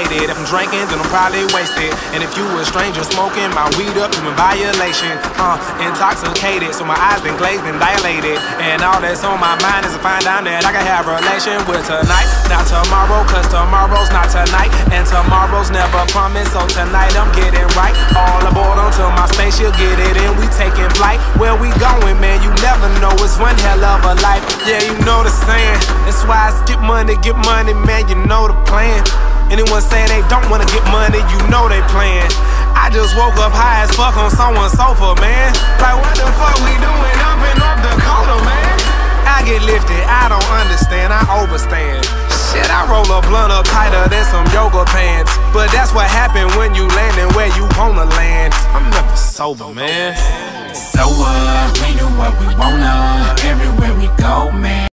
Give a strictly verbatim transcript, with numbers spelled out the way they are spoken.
intoxicated. If I'm drinking, then I'm probably wasted. And if you a stranger smoking my weed up, you in violation. Uh, intoxicated, so my eyes been glazed and dilated. And all that's on my mind is to find out that I can have a relation with tonight, not tomorrow, cause tomorrow's not tonight, and tomorrow's never promised. So tonight I'm getting right. All aboard onto my spaceship, get it in, we taking flight. Where we going, man, you never know, it's one hell of a life. Yeah, you know the saying, that's why I skip money, get money, man, you know the plan. Anyone saying they don't wanna get money, you know they playing. I just woke up high as fuck on someone's sofa, man. Like, what the fuck we doing up in North Dakota, man? I get lifted, I don't understand, I overstand. Shit, I roll a blunt up tighter than some yoga pants. But that's what happened when you landin' where you wanna land. I'm never sober, man. So what, we do what we wanna, everywhere we go, man.